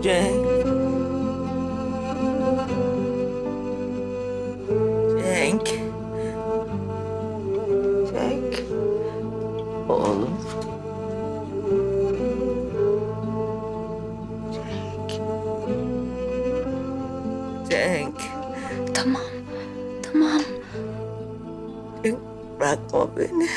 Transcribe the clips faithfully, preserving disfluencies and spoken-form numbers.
Cenk. Cenk. Cenk. Oğlum. Cenk. Cenk. Tamam. Tamam. Cenk, bırakma beni.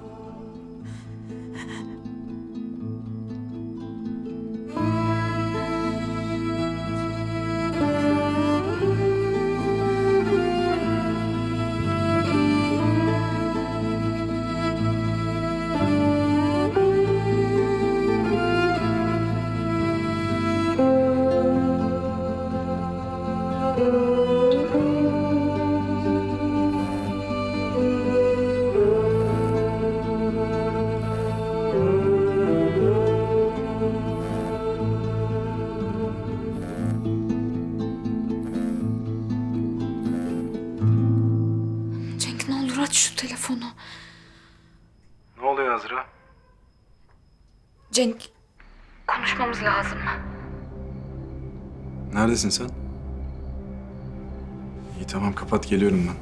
Cenk ne olur aç şu telefonu. Ne oluyor Azra? Cenk konuşmamız lazım. Neredesin sen? İyi tamam kapat geliyorum ben.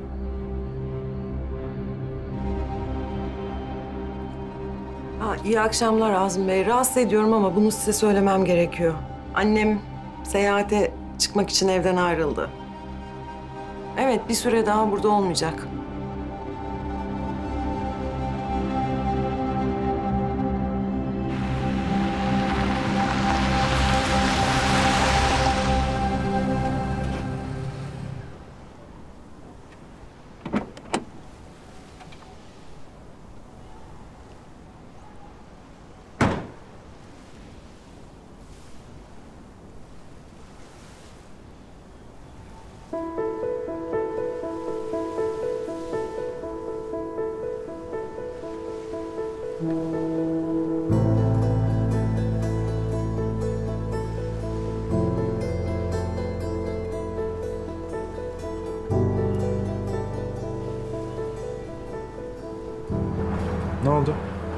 Ha, iyi akşamlar Azmi Bey. Rahatsız ediyorum ama bunu size söylemem gerekiyor. Annem seyahate çıkmak için evden ayrıldı. Evet, bir süre daha burada olmayacak. Ne oldu?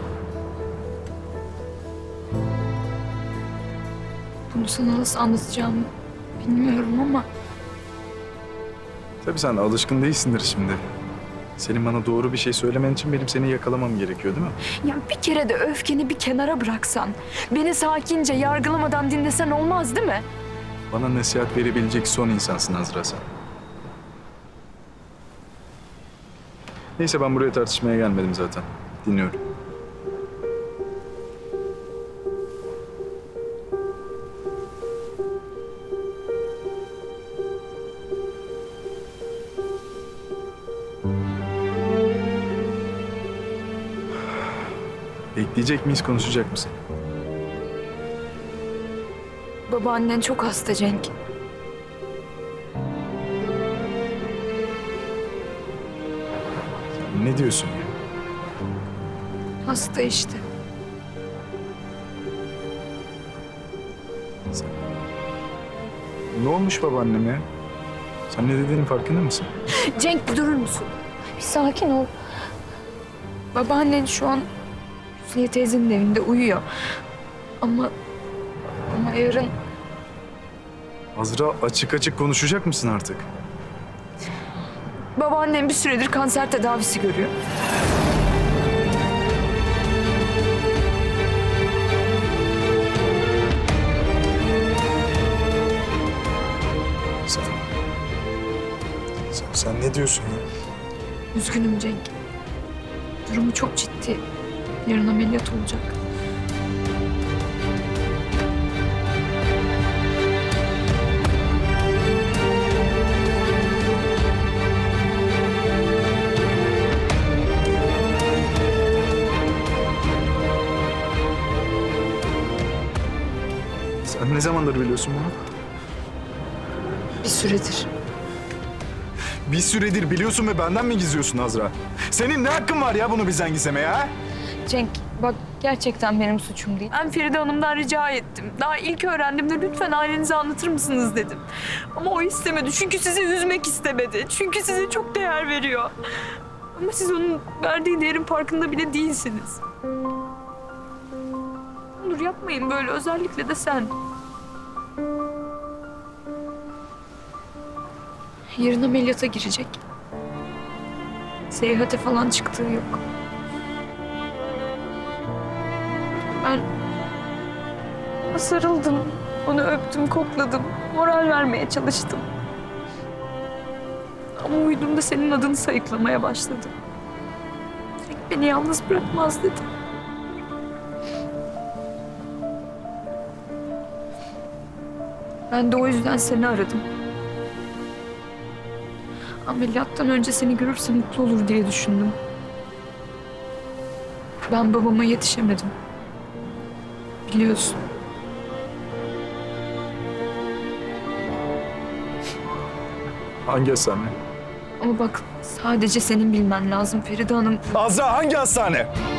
Bunu sana nasıl anlatacağımı bilmiyorum ama Tabii sen alışkın değilsindir şimdi. Senin bana doğru bir şey söylemen için benim seni yakalamam gerekiyor değil mi? ya bir kere de öfkeni bir kenara bıraksan, beni sakince yargılamadan dinlesen olmaz değil mi? Bana nasihat verebilecek son insansın Azra sen. Neyse ben buraya tartışmaya gelmedim zaten. Dinliyorum. Bekleyecek miyiz, konuşacak mısın? Babaannen çok hasta Cenk. Ne diyorsun ya? Hasta işte. Sen... Ne olmuş babaanneme? Sen ne dediğinin farkında mısın? Cenk bir durur musun? Bir sakin ol. Babaannen şu an Hüsniye teyzenin evinde uyuyor. Ama ama yarın Azra açık açık konuşacak mısın artık? babaannem bir süredir kanser tedavisi görüyor. Sen, sen, sen ne diyorsun ya? Üzgünüm Cenk. Durumu çok ciddi. Yarın ameliyat olacak. Sen ne zamandır biliyorsun bunu? Bir süredir. Bir süredir biliyorsun ve benden mi gizliyorsun Azra? Senin ne hakkın var ya bunu bizden gizlemeye ha? Cenk bak gerçekten benim suçum değil. Ben Feride Hanım'dan rica ettim. Daha ilk öğrendiğimde lütfen ailenize anlatır mısınız dedim. Ama o istemedi çünkü sizi üzmek istemedi. Çünkü size çok değer veriyor. Ama siz onun verdiği değerin farkında bile değilsiniz. Nur yapmayın böyle, özellikle de sen. Yarın ameliyata girecek. Seyahate falan çıktığı yok. Ben sarıldım, onu öptüm, kokladım, moral vermeye çalıştım. Ama uyuduğumda senin adını sayıklamaya başladı. Tek beni yalnız bırakmaz dedi. Ben de o yüzden seni aradım. Ameliyattan önce seni görürse mutlu olur diye düşündüm. Ben babama yetişemedim. Biliyorsun. Hangi hastane? Ama bak sadece senin bilmen lazım Feride Hanım. Azra hangi hastane?